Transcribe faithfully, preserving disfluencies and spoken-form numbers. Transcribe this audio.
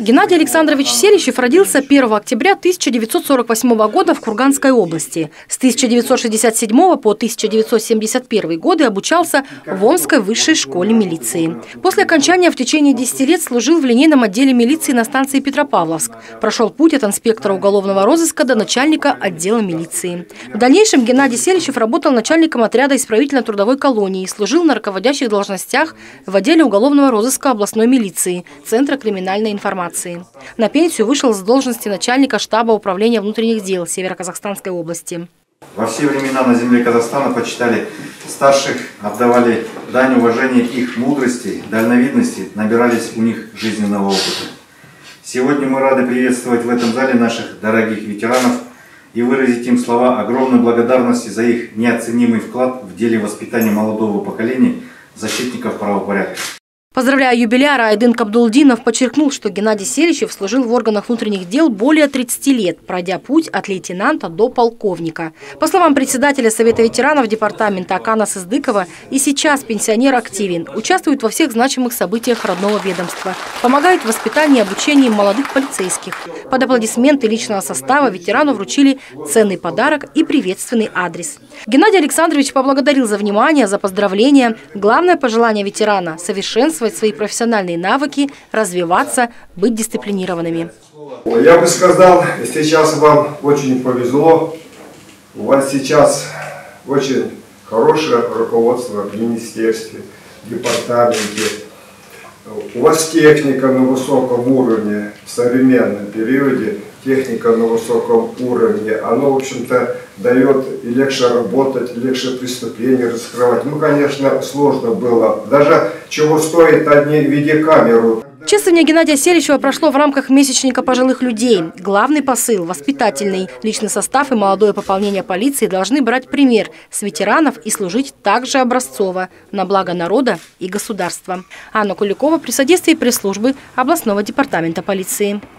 Геннадий Александрович Селищев родился первого октября тысяча девятьсот сорок восьмого года в Курганской области. С тысяча девятьсот шестьдесят седьмого по тысяча девятьсот семьдесят первый годы обучался в Омской высшей школе милиции. После окончания в течение десяти лет служил в линейном отделе милиции на станции Петропавловск. Прошел путь от инспектора уголовного розыска до начальника отдела милиции. В дальнейшем Геннадий Селищев работал начальником отряда исправительно-трудовой колонии и служил на руководящих должностях в отделе уголовного розыска областной милиции, Центра криминальной информации. На пенсию вышел с должности начальника штаба управления внутренних дел Северо-Казахстанской области. Во все времена на земле Казахстана почитали старших, отдавали дань уважения их мудрости, дальновидности, набирались у них жизненного опыта. Сегодня мы рады приветствовать в этом зале наших дорогих ветеранов и выразить им слова огромной благодарности за их неоценимый вклад в деле воспитания молодого поколения защитников правопорядка. Поздравляя юбиляра, Айдын Кабдулдинов подчеркнул, что Геннадий Селищев служил в органах внутренних дел более тридцати лет, пройдя путь от лейтенанта до полковника. По словам председателя Совета ветеранов департамента Акана Сыздыкова, и сейчас пенсионер активен, участвует во всех значимых событиях родного ведомства, помогает в воспитании и обучении молодых полицейских. Под аплодисменты личного состава ветерану вручили ценный подарок и приветственный адрес. Геннадий Александрович поблагодарил за внимание, за поздравления. Главное пожелание ветерана – совершенствовать свои профессиональные навыки, развиваться, быть дисциплинированными. Я бы сказал, сейчас вам очень повезло. У вас сейчас очень хорошее руководство в министерстве, в департаменте. У вас техника на высоком уровне, в современном периоде техника на высоком уровне. Оно, в общем-то, дает и легче работать, легче преступления раскрывать. Ну, конечно, сложно было. Даже чего стоит одни видеокамеру. Чествование Геннадия Селищева прошло в рамках месячника пожилых людей. Главный посыл – воспитательный. Личный состав и молодое пополнение полиции должны брать пример с ветеранов и служить также образцово на благо народа и государства. Анна Куликова при содействии пресс-службы областного департамента полиции.